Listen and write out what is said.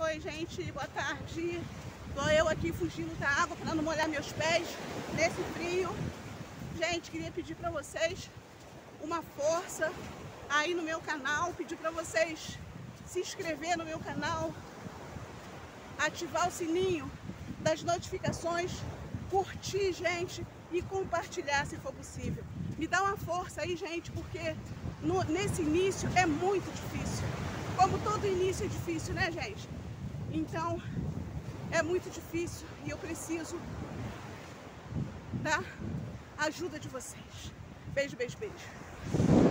Oi, gente, boa tarde. Tô eu aqui fugindo da água para não molhar meus pés nesse frio. Gente, queria pedir para vocês uma força aí no meu canal, pedir para vocês se inscrever no meu canal, ativar o sininho das notificações, curtir, gente, e compartilhar se for possível. Me dá uma força aí, gente, porque nesse início é muito difícil. Como todo início é difícil, né, gente? Então, é muito difícil e eu preciso da ajuda de vocês. Beijo, beijo, beijo.